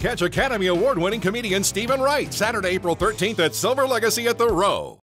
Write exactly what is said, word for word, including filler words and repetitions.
Catch Academy Award-winning comedian Stephen Wright Saturday, April thirteenth at Silver Legacy at the Row.